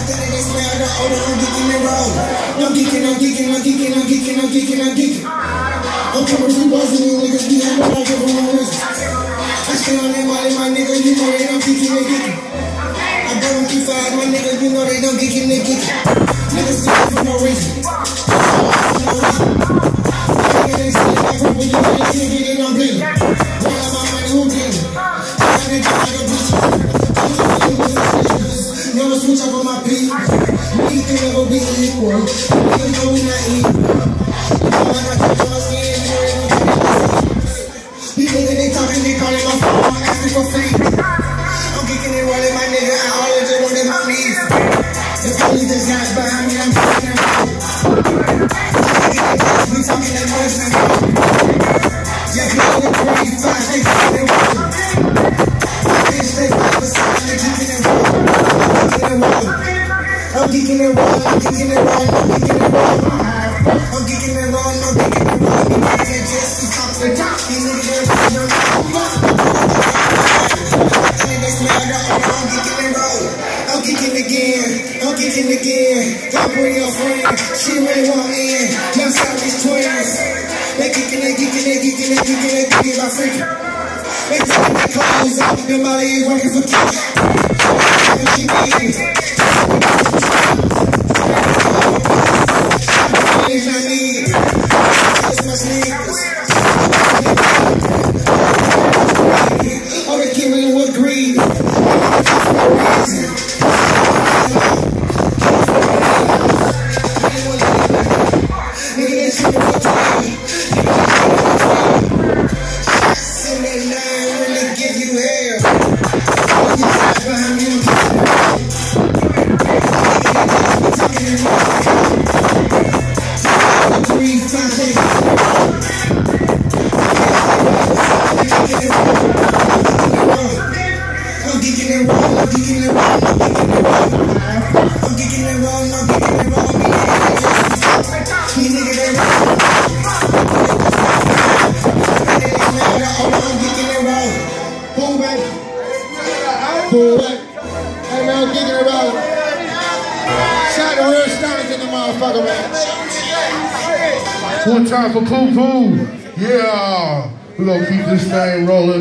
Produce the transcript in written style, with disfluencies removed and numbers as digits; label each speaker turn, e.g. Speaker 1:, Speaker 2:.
Speaker 1: think that they smell the odor, I'm geeking and roll. I'm geeking. I'm commercially buzzing, you niggas be having like a room. I stay on that molly, my nigga, you know they don't geeking and geeking. I burn them 3-5, my nigga, you know they don't geeking and geeking. Niggas do it for no reason. Nigga, they say that from when you get it, I'm bleeding. All of my money, who did it? Never switch up on my beat. We can never be equal. Niggas know we not equal. I got touch on my skin, you know they don't get it. These niggas, they talking, they calling my phone, asking for free. I'm geeking and rolling, my nigga, I always just wanted my knees. The police just got behind me, I'm talking and rolling. We talking that much now. Yeah, people in 25, they talking and rolling. They fight beside me, geeking and rolling. I'm geeking and rolling. I'm geeking and rolling. I'm geeking and rolling. These niggas just talk the top. These niggas just they smell the odor. I'm geeking and rolling. I'm geeking again. Don't bring your friend. She really want in. Young Southeast twins. They geeking by freaking. They taking their clothes off. Their body is working for cash. And she needs it. All they killing with greed. Nigga, they shooting for time. Shots in that line really give you hell. All you guys behind you. Talking and I'm geeking and rolling. These niggas they I'm geeking and rolling. Boom, baby. Hey, man, I'm geeking and rolling. Shout the real stars in the motherfucker, man.
Speaker 2: One time for Poo Poo. Yeah. We're gonna keep this thing rolling.